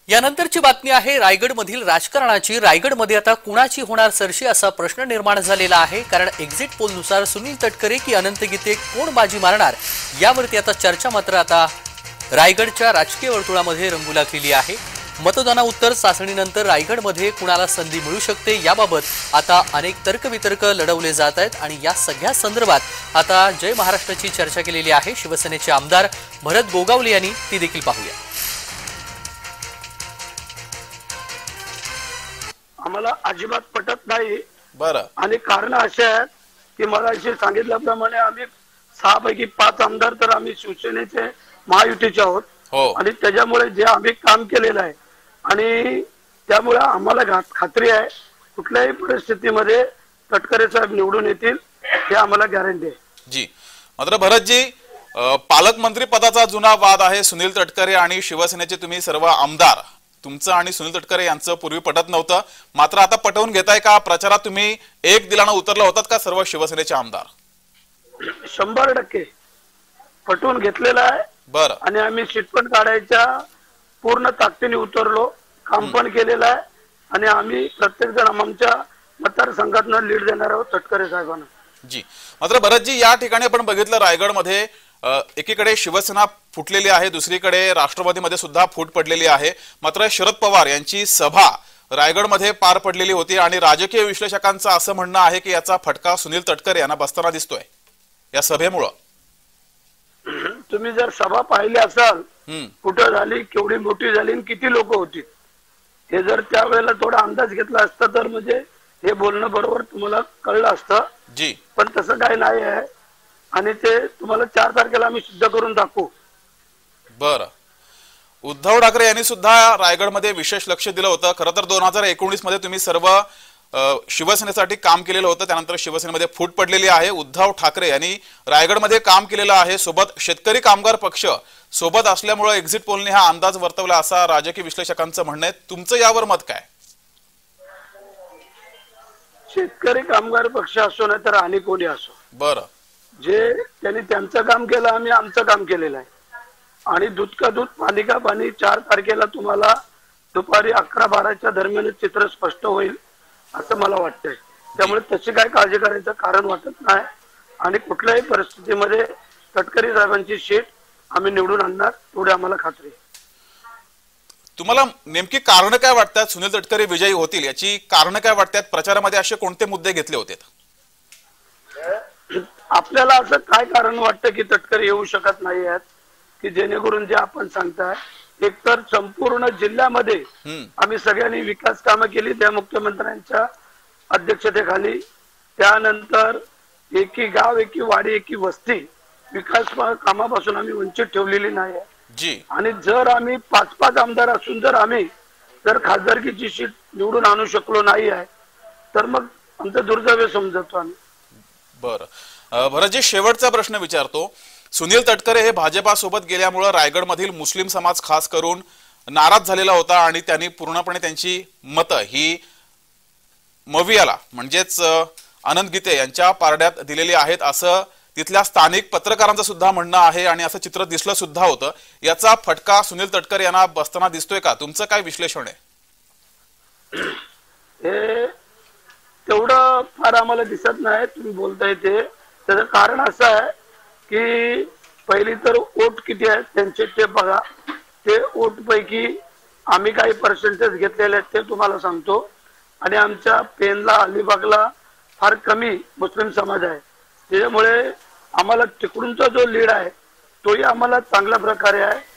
यानंतरची बातमी आहे रायगडमधील राजकारणाची। रायगडमध्ये आता कुणाची होणार सरशी असा प्रश्न निर्माण झालेला आहे, कारण एक्झिट पोलनुसार सुनील तटकरे की अनंत गीते कोण बाजी मारणार यावरती आता चर्चा मात्र आता रायगडच्या राजकीय वर्तुळामध्ये रंगू लागलेली आहे। मतदाना उत्तर चाचणीनंतर रायगडमध्ये कुणाला संधी मिळू शकते याबाबत आता अनेक तर्कवितर्क लढवले जात आहेत आणि या सगळ्या संदर्भात आता जय महाराष्ट्राची चर्चा केलेली आहे। शिवसेनेचे आमदार भरत गोगावले यांनी ती देखील पाहूया। आम्हाला अजिबात पटत नाही। बरं, आणि कारण असे आहेत की मला सांगितल्याप्रमाणे आम्ही 6 पैकी 5 आमदार तर आम्ही शिवसेनेचे महायुतीचे आहोत आणि त्याच्यामुळे जे आम्ही काम केलेलं आहे आणि त्यामुळे आम्हाला खात्री आहे कुठल्याही परिस्थितीमध्ये तटकरे साहेब निवडून येतील हे आम्हाला गॅरंटी आहे। जी, मात्र भरतजी, पालकमंत्री पदाचा जुना वाद आहे। सुनील तटकरे आणि शिवसेनेचे तुम्ही सर्व आमदार, तुमचं आणि सुनील तटकरे यांचं पूर्वी पटत नव्हतं, मात्र आता पटवून घेताय का? प्रचारात तुम्ही एक दिलानं उतरला होतात का सर्व शिवसेनेचे आमदार? 100% पटवून घेतलेला आहे। बरं, आणि आम्ही सीट पण काढायच्या पूर्ण ताकदीने उतरलो, काम पण केलेलं आहे आणि आम्ही प्रत्येक जण आमच्या मतदारसंघातून लीड देणार आहोत तटकरे साहेबांना। जी, मात्र भरतजी, या ठिकाणी आपण बघितलं रायगडमध्ये एकीकडे शिवसेना फुटलेली आहे, दुसरीकडे राष्ट्रवादीमध्ये सुद्धा फूट पडलेली आहे। मात्र शरद पवार यांची सभा रायगडमध्ये पार पडलेली होती आणि राजकीय विश्लेषकांचं असं म्हणणं आहे की याचा फटका सुनील तटकरे यांना बसताना दिसतोय या सभेमुळं। तुम्ही जर सभा पाहिली असाल कुठं झाली, केवढी मोठी झाली आणि किती लोक होती, हे जर त्यावेळेला थोडा अंदाज घेतला असता तर म्हणजे हे बोलणं बरोबर तुम्हाला कळलं असतं। जी, पण तसं काही नाही आहे आणि ते तुम्हाला 4 तारखेला आम्ही सिद्ध करून दाखवू। बरं, उद्धव ठाकरे यांनी सुद्धा रायगडमध्ये विशेष लक्ष दिलं होतं। खरं तर 2019 मध्ये तुम्ही सर्व शिवसेनेसाठी काम केलेलं होतं, त्यानंतर शिवसेनेमध्ये फूट पडलेली आहे। उद्धव ठाकरे यांनी रायगडमध्ये काम केलेलं आहे, सोबत शेतकरी कामगार पक्ष सोबत असल्यामुळे एक्झिट पोलने हा अंदाज वर्तवला असं राजकीय विश्लेषकांचं म्हणणं आहे। तुमचं यावर मत काय? शेतकरी कामगार पक्ष असो नाही तर आणि कोणी असो, बरं, जे त्यांनी त्यांचं काम केलं, आम्ही आमचं काम केलेलं आहे आणि दूध का दूध पाणी का पाणी 4 तारखेला तुम्हाला दुपारी 11-12च्या दरम्यान चित्र स्पष्ट होईल असं मला वाटतंय। त्यामुळे तशी काय काळजी करायचं कारण वाटत नाही आणि कुठल्याही परिस्थितीमध्ये तटकरे साहेबांची सीट आम्ही निवडून आणणार एवढी आम्हाला खात्री आहे। तुम्हाला नेमकी कारण काय वाटतात सुनील तटकरे विजयी होतील याची? कारण काय वाटतात? प्रचारामध्ये असे कोणते मुद्दे घेतले होते? आपल्याला असं काय कारण वाटतं की तटकरे येऊ शकत नाही आहेत की जेणेकरून जे आपण सांगताय, एकतर संपूर्ण जिल्ह्यामध्ये आम्ही सगळ्यांनी विकास कामं केली त्या मुख्यमंत्र्यांच्या अध्यक्षतेखाली। त्यानंतर एकी गाव, एकी वाडी, एकी वस्ती विकास कामापासून आम्ही वंचित ठेवलेली नाही आहे। आणि जर आम्ही 5-5 आमदार असून जर खासदारकीची सीट निवडून आणू शकलो नाही आहे तर मग आमचं दुर्दैव समजतो आम्ही। बरं, भरतजी, शेवटचा प्रश्न विचारतो। सुनील तटकरे हे भाजपासोबत गेल्यामुळे रायगडमधील मुस्लिम समाज खास करून नाराज झालेला होता आणि त्यांनी पूर्णपणे त्यांची मतं ही मवियाला म्हणजेच अनंत गीते यांच्या पारड्यात दिलेली आहेत असं तिथल्या स्थानिक पत्रकारांचं सुद्धा म्हणणं आहे आणि असं चित्र दिसलं सुद्धा होतं। याचा फटका सुनील तटकरे यांना बसताना दिसतोय का? तुमचं काय विश्लेषण आहे? हे तेवढं फार आम्हाला दिसत नाही तुम्ही बोलताय ते। त्याचं कारण असं आहे की पहिली तर वोट किती आहेत त्यांचे ते बघा, ते वोट पैकी आम्ही काही पर्सेंटेज घेतलेले आहेत ते तुम्हाला सांगतो आणि आमच्या पेनला, अलिबागला फार कमी मुस्लिम समाज आहे, त्याच्यामुळे आम्हाला तिकडूनचा जो लीड आहे तोही आम्हाला चांगल्या प्रकारे आहे।